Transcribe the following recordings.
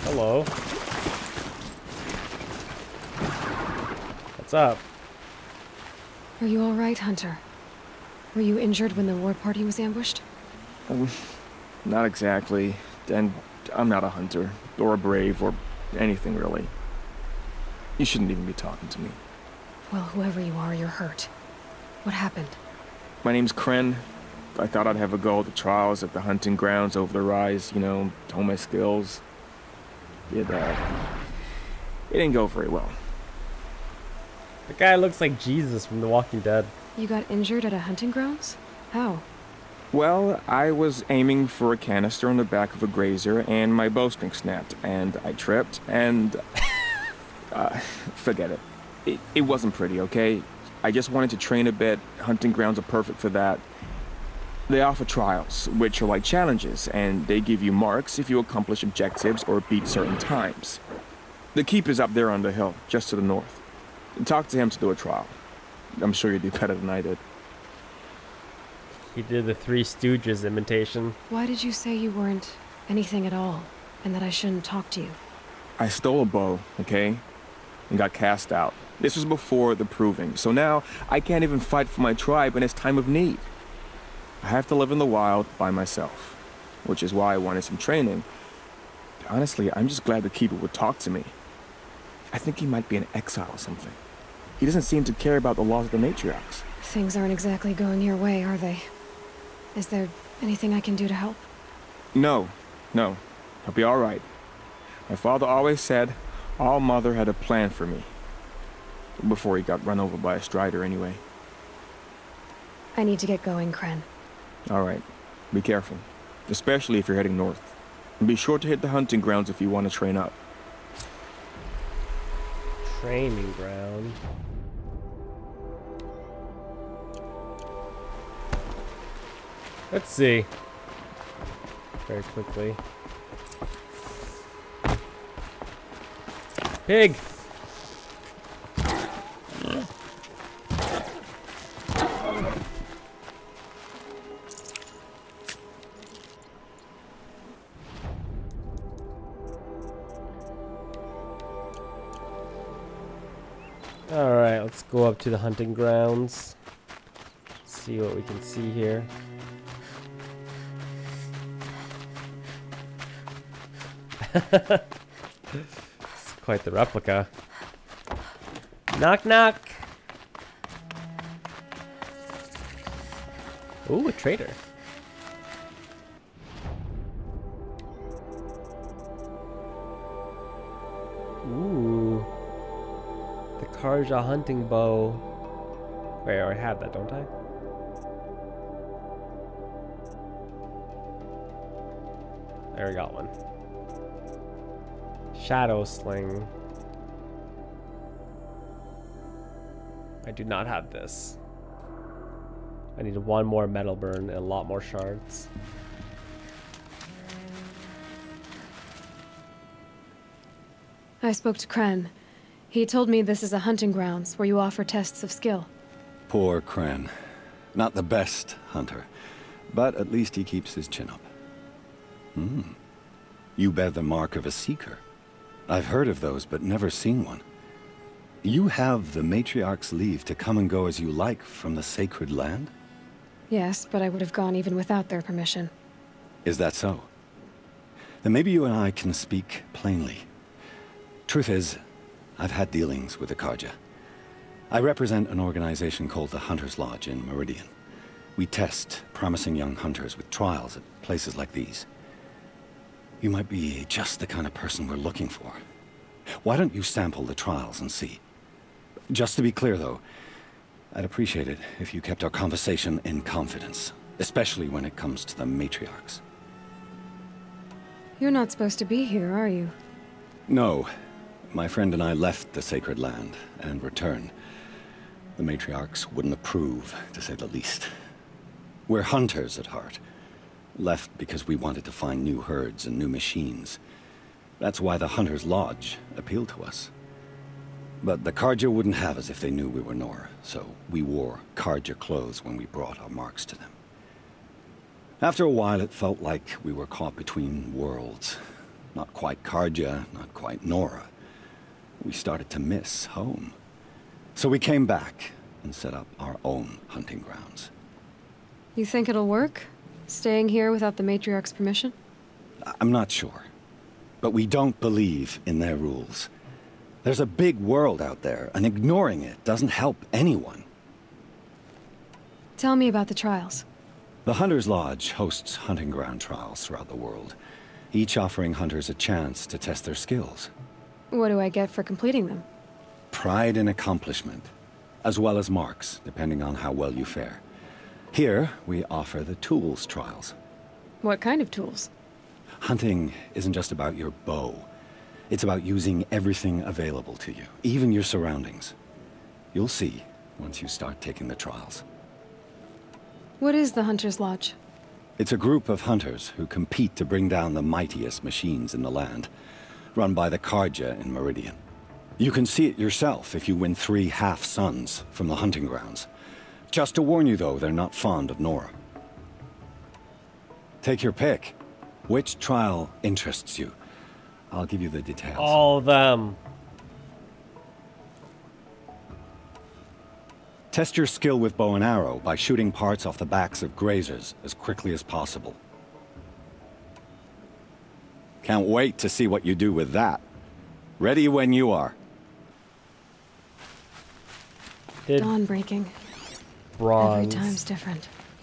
Hello. What's up? Are you all right, Hunter? Were you injured when the war party was ambushed? Not exactly. And I'm not a hunter, or a brave, or anything really. You shouldn't even be talking to me. Well, whoever you are, you're hurt. What happened? My name's Kren. I thought I'd have a go at the trials at the hunting grounds over the rise, you know, hone my skills. It didn't go very well. The guy looks like Jesus from The Walking Dead. You got injured at a hunting grounds? How? Well, I was aiming for a canister on the back of a grazer, and my bowstring snapped, and I tripped, and... forget it. It wasn't pretty, okay? I just wanted to train a bit. Hunting grounds are perfect for that. They offer trials, which are like challenges, and they give you marks if you accomplish objectives or beat certain times. The keep is up there on the hill, just to the north. Talk to him to do a trial. I'm sure you'd do better than I did. He did the Three Stooges imitation. Why did you say you weren't anything at all, and that I shouldn't talk to you? I stole a bow, okay? And got cast out. This was before the proving, so now I can't even fight for my tribe in its time of need. I have to live in the wild by myself, which is why I wanted some training. Honestly, I'm just glad the keeper would talk to me. I think he might be in exile or something. He doesn't seem to care about the laws of the matriarchs. Things aren't exactly going your way, are they? Is there anything I can do to help? No. I'll be all right. My father always said All Mother had a plan for me. Before he got run over by a strider, anyway. I need to get going, Kren. All right. Be careful. Especially if you're heading north. And be sure to hit the hunting grounds if you want to train up. Training ground. Let's see. Very quickly. Pig! Alright, let's go up to the hunting grounds. See what we can see here. It's quite the replica. Knock knock! Ooh, a trader. Ooh. The Karja hunting bow. Wait, I already have that, don't I? There, we got one. Shadow sling. I do not have this. I need one more metal burn and a lot more shards. I spoke to Kren. He told me this is a hunting grounds where you offer tests of skill. Poor Kren. Not the best hunter, but at least he keeps his chin up. You bear the mark of a seeker. I've heard of those, but never seen one. You have the matriarch's leave to come and go as you like from the sacred land? Yes, but I would have gone even without their permission. Is that so? Then maybe you and I can speak plainly. Truth is, I've had dealings with the Karja. I represent an organization called the Hunter's Lodge in Meridian. We test promising young hunters with trials at places like these. You might be just the kind of person we're looking for. Why don't you sample the trials and see? Just to be clear, though, I'd appreciate it if you kept our conversation in confidence, especially when it comes to the matriarchs. You're not supposed to be here, are you? No. My friend and I left the sacred land and returned. The matriarchs wouldn't approve, to say the least. We're hunters at heart. Left because we wanted to find new herds and new machines. That's why the Hunter's Lodge appealed to us. But the Karja wouldn't have us if they knew we were Nora, so we wore Karja clothes when we brought our marks to them. After a while, it felt like we were caught between worlds. Not quite Carja, not quite Nora. We started to miss home. So we came back and set up our own hunting grounds. You think it'll work? Staying here without the matriarch's permission? I'm not sure. But we don't believe in their rules. There's a big world out there, and ignoring it doesn't help anyone. Tell me about the trials. The Hunter's Lodge hosts hunting ground trials throughout the world, each offering hunters a chance to test their skills. What do I get for completing them? Pride in accomplishment, as well as marks, depending on how well you fare. Here, we offer the tools trials. What kind of tools? Hunting isn't just about your bow. It's about using everything available to you, even your surroundings. You'll see once you start taking the trials. What is the Hunter's Lodge? It's a group of hunters who compete to bring down the mightiest machines in the land, run by the Carja in Meridian. You can see it yourself if you win 3 half-suns from the hunting grounds. Just to warn you, though, they're not fond of Nora. Take your pick. Which trial interests you? I'll give you the details. All of them. Test your skill with bow and arrow by shooting parts off the backs of grazers as quickly as possible. Can't wait to see what you do with that. Ready when you are. Dawn breaking. Bronze. Every time's different.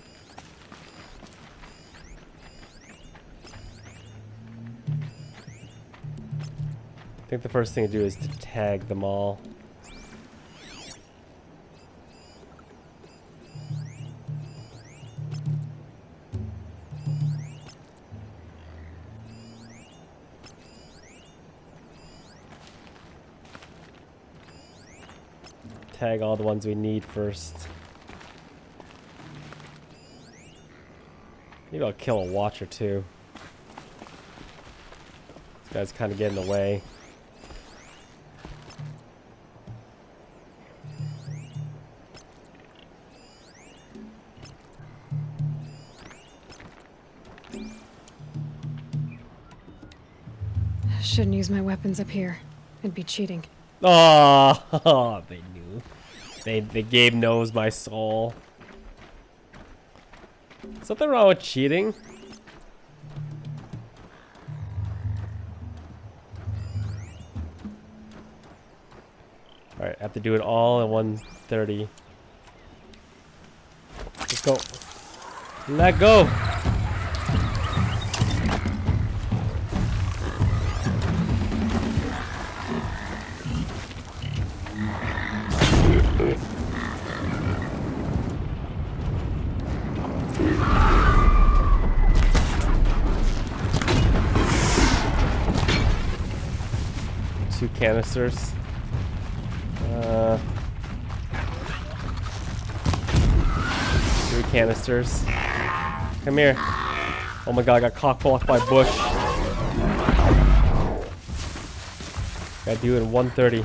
I think the first thing to do is to tag them all. Tag all the ones we need first. Maybe I'll kill a watcher too. This guy's kind of getting in the way. Shouldn't use my weapons up here. It'd be cheating. Oh, they knew. The game knows my soul. Something wrong with cheating? Alright, I have to do it all in 1:30. Let's go. Let go! Two canisters. Three canisters. Come here. Oh my god, I got cock-blocked by bush. Gotta do it in 1:30.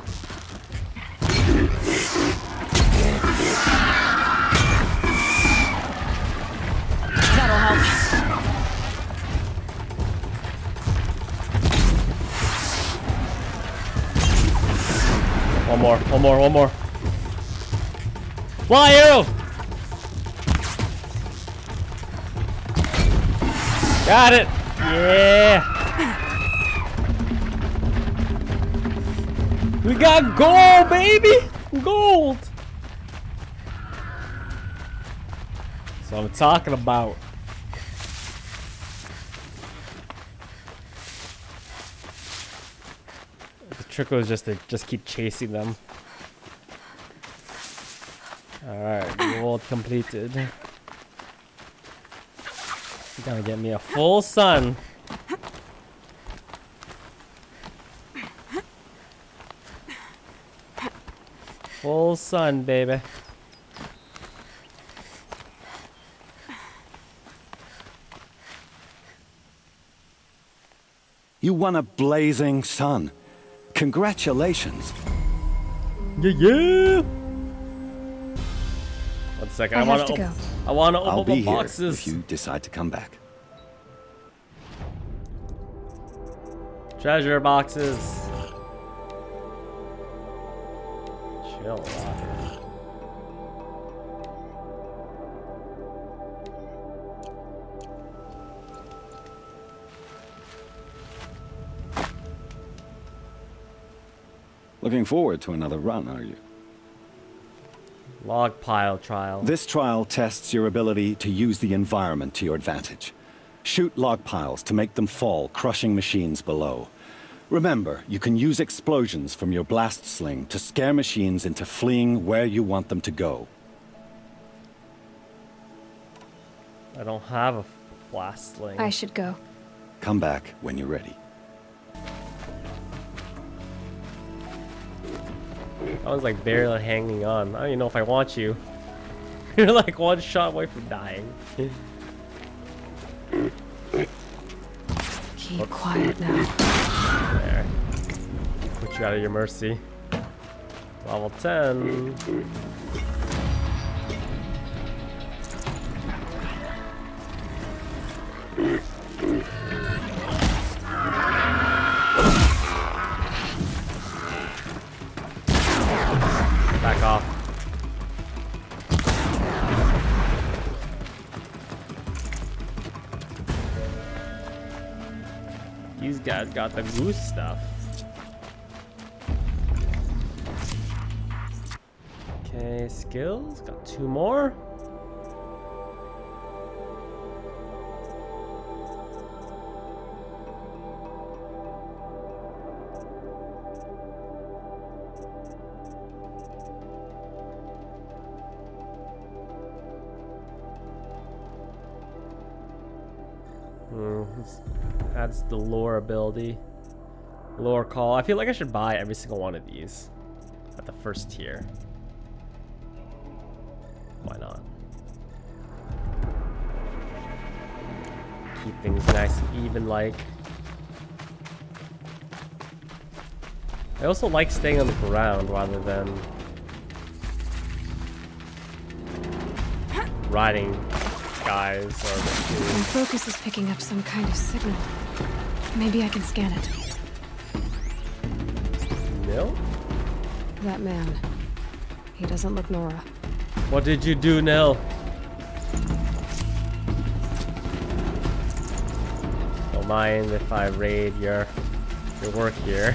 That'll help. One more. Fly arrow! Got it! Yeah! We got gold, baby! Gold! That's what I'm talking about. The trick was just to keep chasing them. Alright, world completed. Gotta get me a full sun. Full sun, baby. You won a blazing sun. Congratulations. Yeah. One second, I want to go. I want to I'll open be the here boxes. if you decide to come back. Treasure boxes. Chill a lot. Looking forward to another run, are you? Log pile trial. This trial tests your ability to use the environment to your advantage. Shoot log piles to make them fall, crushing machines below. Remember, you can use explosions from your blast sling to scare machines into fleeing where you want them to go. I don't have a blast sling. I should go. Come back when you're ready. I was like barely hanging on. I don't even know if I want you. You're like one shot away from dying. Keep quiet now. There. Put you out of your mercy. Level 10. Back off. These guys got the goose stuff. Okay, skills. Got 2 more. Adds the lore ability. Lore call. I feel like I should buy every single one of these at the first tier. Why not? Keep things nice and even like. I also like staying on the ground rather than riding guys or machines. My focus is picking up some kind of signal. Maybe I can scan it. Nil? That man. He doesn't look Nora. What did you do, Nil? Don't mind if I raid your work here.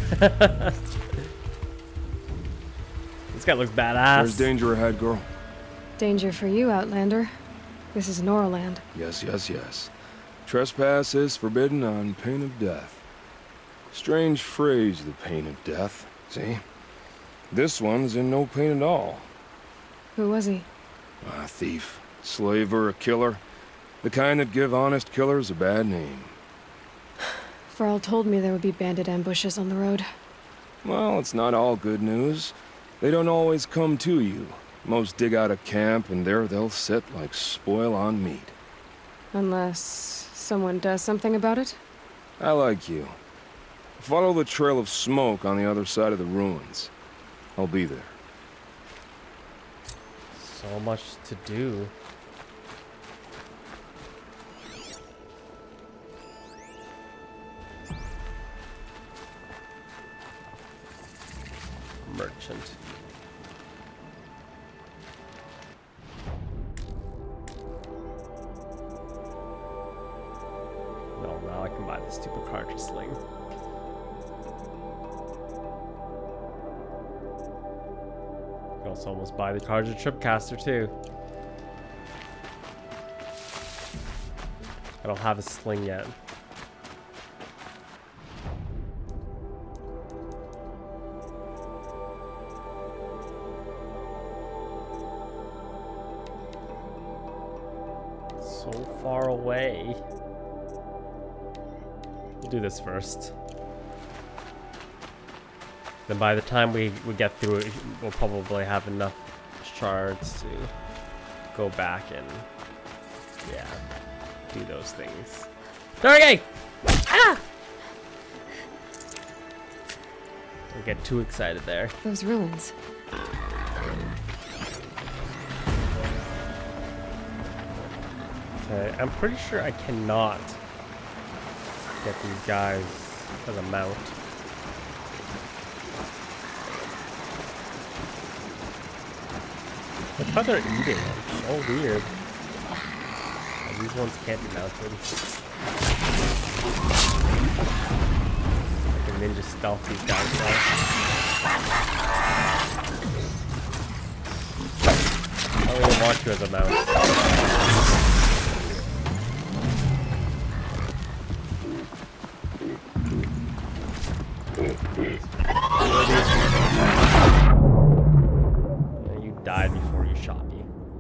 This guy looks badass. There's danger ahead, girl. Danger for you, Outlander. This is Noraland. Yes, yes, yes. Trespass is forbidden on pain of death. Strange phrase, the pain of death. See? This one's in no pain at all. Who was he? A thief, slaver, a killer. The kind that give honest killers a bad name. Farrell told me there would be bandit ambushes on the road. Well, it's not all good news. They don't always come to you. Most dig out a camp, and there they'll sit like spoil on meat. Unless someone does something about it? I like you. Follow the trail of smoke on the other side of the ruins. I'll be there. So much to do. Merchant. No, now I can buy the stupid cartridge sling. You can also almost buy the cartridge tripcaster too. I don't have a sling yet. So far away. We'll do this first. Then by the time we get through it, we'll probably have enough shards to go back and, yeah, do those things. Target! Ah! Don't get too excited there. Those ruins. Okay, I'm pretty sure I cannot get these guys As a mount. Look how they're eating. It's so weird. And these ones can't be mounted. Like a ninja stealth these guys are. I don't really want you as a mount. Yeah, you died before you shot me.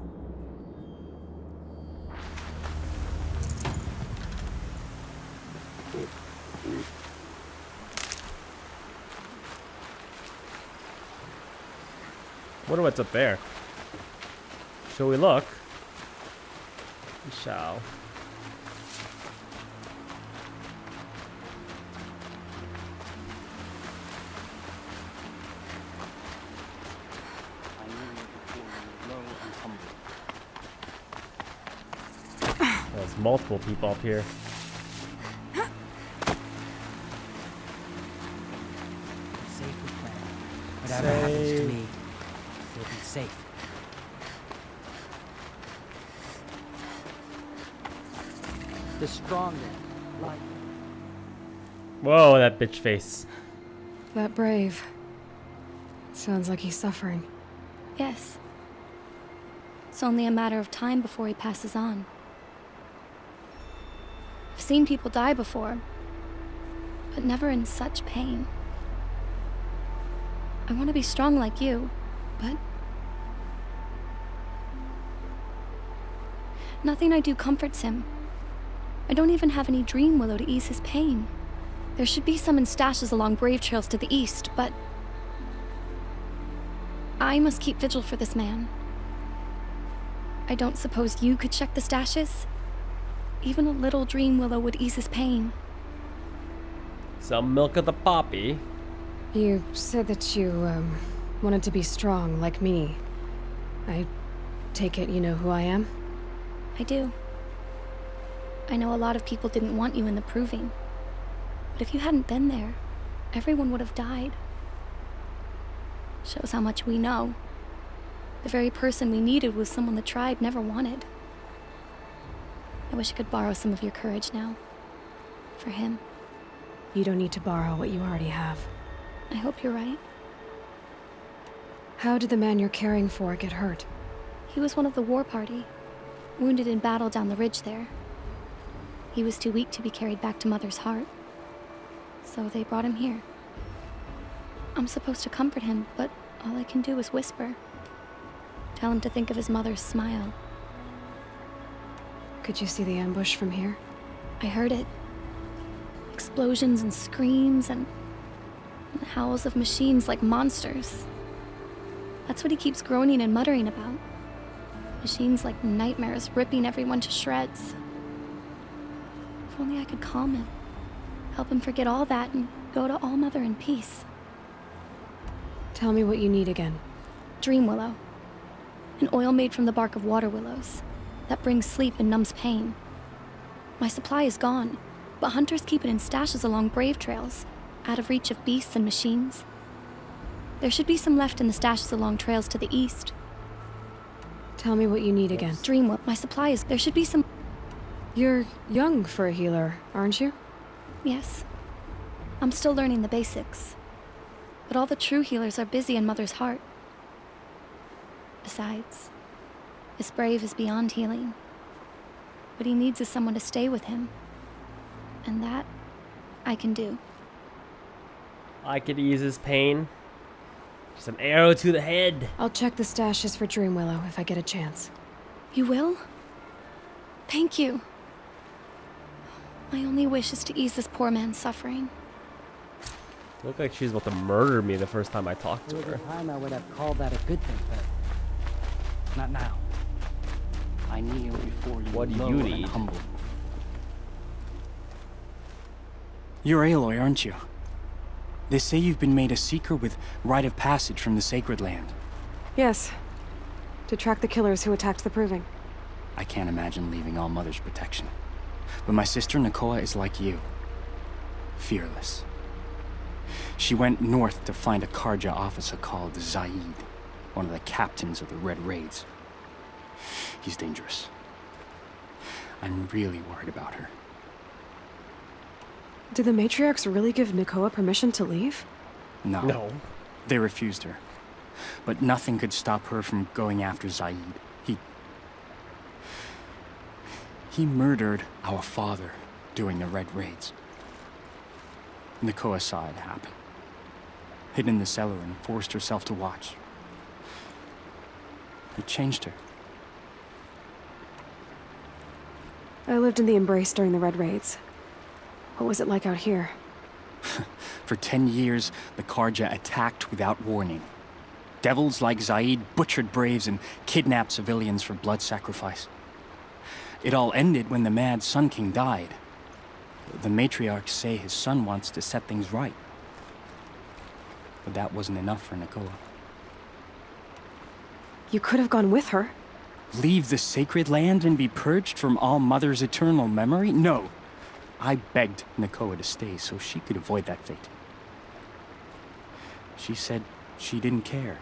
Wonder what's up there. Shall we look? We shall. There's multiple people up here. Safe with plan. Whatever happens to me, you'll be safe. The stronger, like. Whoa, that bitch face. That brave. Sounds like he's suffering. Yes. It's only a matter of time before he passes on. I've seen people die before, but never in such pain. I want to be strong like you, but nothing I do comforts him. I don't even have any dream willow to ease his pain. There should be some in stashes along brave trails to the east, but I must keep vigil for this man. I don't suppose you could check the stashes? Even a little dream willow would ease his pain. Some milk of the poppy. You said that you, wanted to be strong like me. I take it you know who I am? I do. I know a lot of people didn't want you in the proving. But if you hadn't been there, everyone would have died. Shows how much we know. The very person we needed was someone the tribe never wanted. I wish I could borrow some of your courage now. For him. You don't need to borrow what you already have. I hope you're right. How did the man you're caring for get hurt? He was one of the war party. Wounded in battle down the ridge there. He was too weak to be carried back to Mother's heart. So they brought him here. I'm supposed to comfort him, but all I can do is whisper. Tell him to think of his mother's smile. Could you see the ambush from here? I heard it. Explosions and screams and howls of machines like monsters. That's what he keeps groaning and muttering about. Machines like nightmares ripping everyone to shreds. If only I could calm him. Help him forget all that and go to All Mother in peace. Tell me what you need again. Dream willow. An oil made from the bark of water willows that brings sleep and numbs pain. My supply is gone, but hunters keep it in stashes along brave trails, out of reach of beasts and machines. There should be some left in the stashes along trails to the east. Tell me what you need again. Dream willow. My supply is... There should be some... You're young for a healer, aren't you? Yes. I'm still learning the basics. But all the true healers are busy in Mother's heart. Besides, this brave is beyond healing. What he needs is someone to stay with him. And that, I can do. I could ease his pain. Just an arrow to the head. I'll check the stashes for Dream Willow if I get a chance. You will? Thank you. My only wish is to ease this poor man's suffering. Looked like she was about to murder me the first time I talked to There was her. a time I would have called that a good thing, but not now. I kneel before you. What do low you and need? humble. You're Aloy, aren't you? They say you've been made a seeker with rite of passage from the sacred land. Yes. To track the killers who attacked the Proving. I can't imagine leaving All Mother's protection. But my sister Nakoa is like you. fearless. She went north to find a Karja officer called Zaid, one of the captains of the Red Raids. He's dangerous. I'm really worried about her. Did the matriarchs really give Nakoa permission to leave? No. They refused her. But nothing could stop her from going after Zaid. He murdered our father during the Red Raids. Nakoa saw it happen. Hid in the cellar and forced herself to watch. It changed her. I lived in the Embrace during the Red Raids. What was it like out here? For 10 years, the Karja attacked without warning. Devils like Zaid butchered braves and kidnapped civilians for blood sacrifice. It all ended when the mad Sun King died. The matriarchs say his son wants to set things right. But that wasn't enough for Nakoa. You could have gone with her. Leave the sacred land and be purged from All Mother's eternal memory? No. I begged Nakoa to stay so she could avoid that fate. She said she didn't care.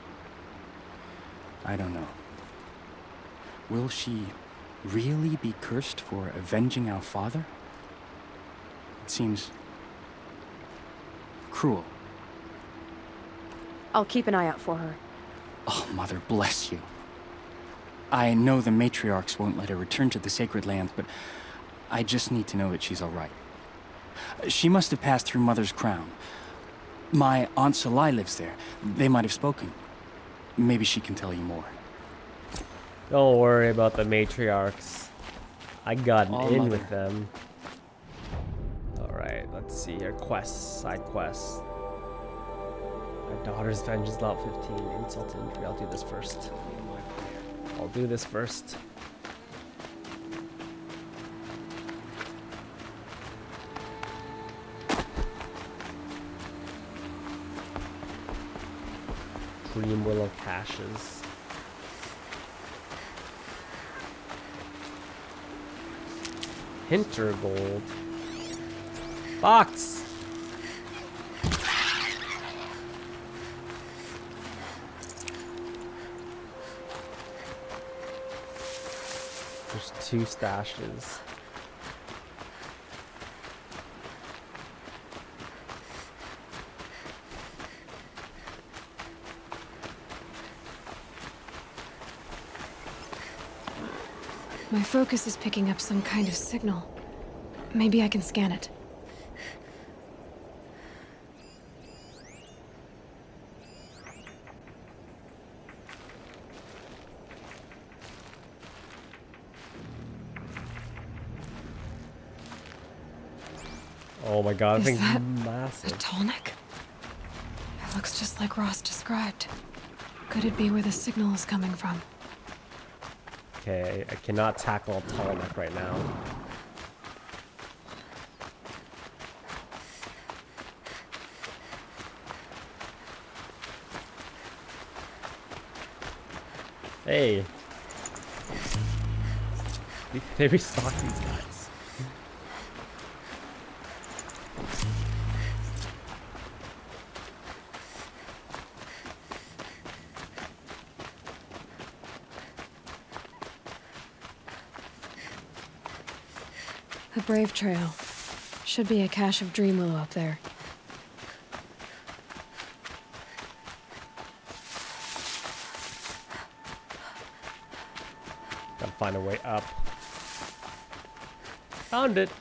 I don't know. Will she really be cursed for avenging our father? It seems cruel. I'll keep an eye out for her. Oh, Mother bless you. I know the matriarchs won't let her return to the sacred lands, but I just need to know that she's all right. She must have passed through Mother's crown. My Aunt Salai lives there. They might have spoken. Maybe she can tell you more. Don't worry about the matriarchs. I got in with them. Alright, let's see here. Quests, side quests. My daughter's vengeance, level 15. Insult to injury. I'll do this first. I'll do this first. Dream Willow caches. Hinter gold. Box! There's 2 stashes. My focus is picking up some kind of signal. Maybe I can scan it. Oh my god, I Is think that massive. a Tallneck? It looks just like Ross described. Could it be where the signal is coming from? Okay, I cannot tackle a Tallneck right now. Hey. They restock these guys. A Brave Trail. Should be a cache of Dream Willow up there. Gotta find a way up. Found it.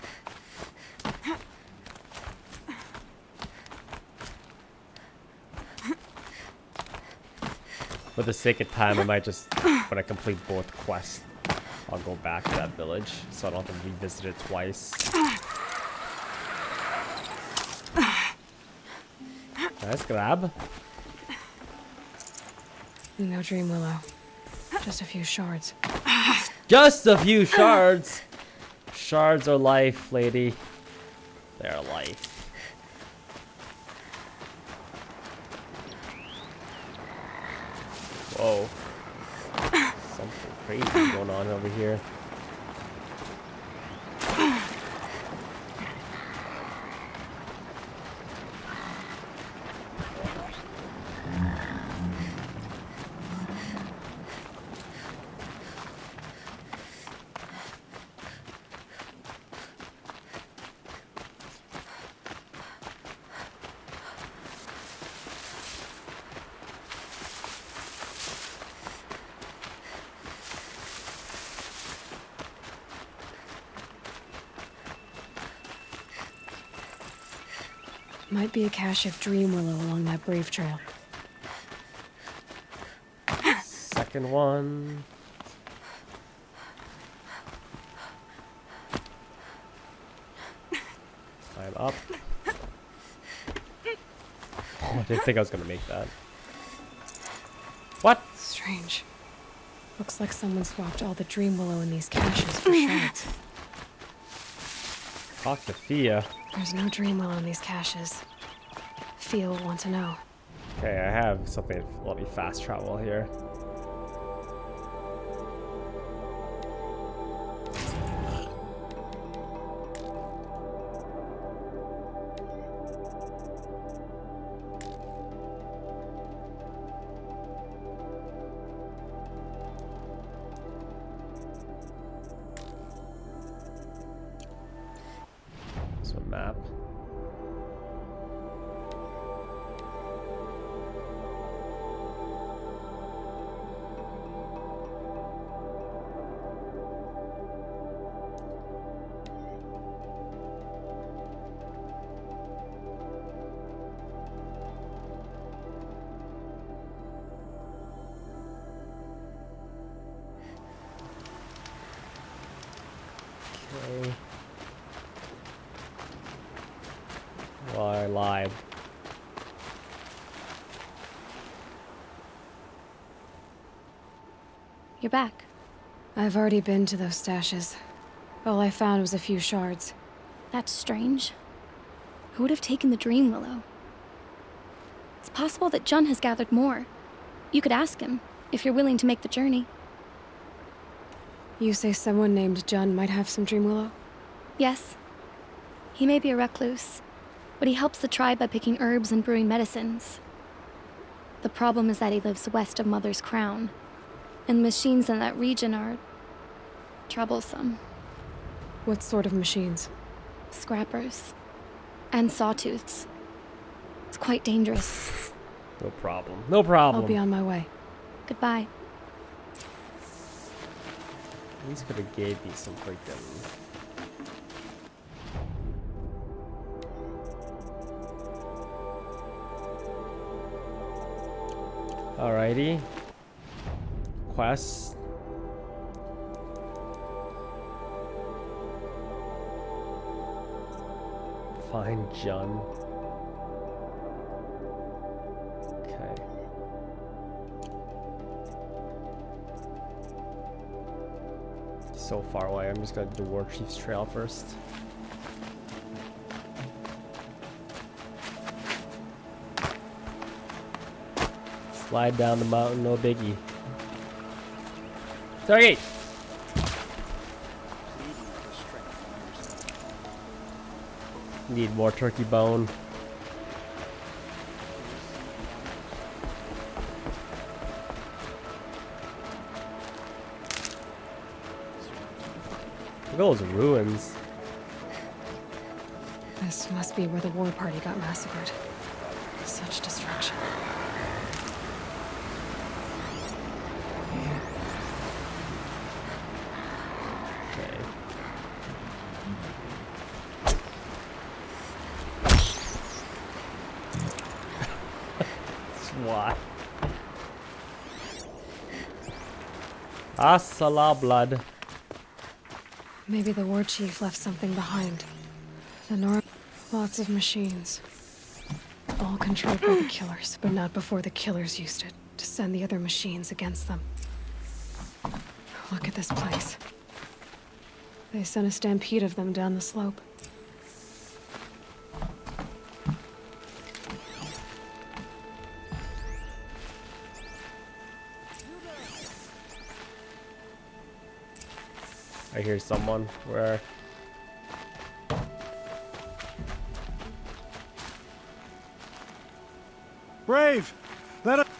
For the sake of time, I might just, when I complete both quests, I'll go back to that village, so I don't have to revisit it twice. Nice grab. No Dream Willow. Just a few shards. Just a few shards. Shards are life, lady. They're life. Whoa. Something crazy going on over here. Might be a cache of dream willow along that brave trail. Second one. Climb up. Oh, I didn't think I was gonna make that. What? Strange. Looks like someone swapped all the dream willow in these caches for shards. Talk to Thea. There's no dream willow in these caches. Thea will want to know. Okay, I have something to let me fast travel here. Map. Okay. Well, I lied. You're back. I've already been to those stashes. All I found was a few shards. That's strange. Who would have taken the dream willow? It's possible that Jun has gathered more. You could ask him, if you're willing to make the journey. You say someone named Jun might have some dream willow? Yes. He may be a recluse, but he helps the tribe by picking herbs and brewing medicines. The problem is that he lives west of Mother's Crown, and the machines in that region are troublesome. What sort of machines? Scrappers. And sawtooths. It's quite dangerous. No problem. No problem. I'll be on my way. Goodbye. He's could have gave me some freaking... Alrighty. Quest. Find Jun. Okay. So far away. I'm just gonna do the War Chief's trail first. Slide down the mountain, no biggie. Target! Need more turkey bone. Look at those ruins. This must be where the war party got massacred. Such destruction. Okay. Why? Asala blood. Maybe the war chief left something behind. The north, lots of machines. All controlled by the killers, but not before the killers used it to send the other machines against them. Look at this place. They sent a stampede of them down the slope. I hear someone. Where? Brave! Let us...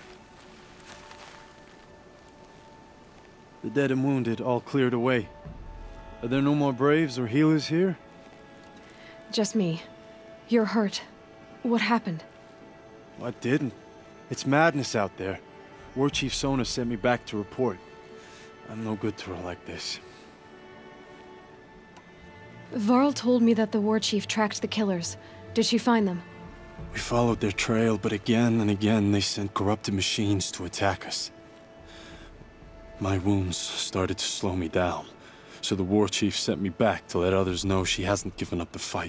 The dead and wounded all cleared away. Are there no more Braves or healers here? Just me. You're hurt. What happened? What didn't? It's madness out there. War Chief Sona sent me back to report. I'm no good to her like this. Varl told me that the war chief tracked the killers. Did she find them? We followed their trail, but again and again they sent corrupted machines to attack us. My wounds started to slow me down, so the war chief sent me back to let others know she hasn't given up the fight.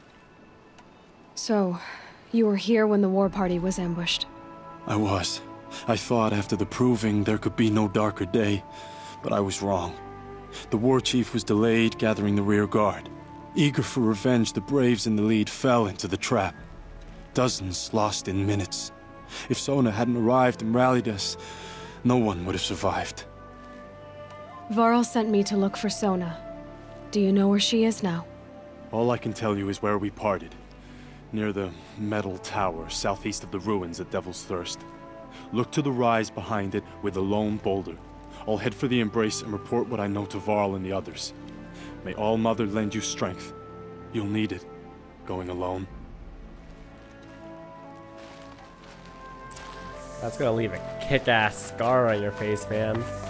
So, you were here when the war party was ambushed? I was. I thought after the proving there could be no darker day, but I was wrong. The war chief was delayed gathering the rear guard. Eager for revenge, the braves in the lead fell into the trap. Dozens lost in minutes. If Sona hadn't arrived and rallied us, no one would have survived. Varl sent me to look for Sona. Do you know where she is now? All I can tell you is where we parted. Near the metal tower, southeast of the ruins at Devil's Thirst. Look to the rise behind it with a lone boulder. I'll head for the embrace and report what I know to Varl and the others. May All Mother lend you strength. You'll need it, going alone. That's gonna leave a kick-ass scar on your face, man.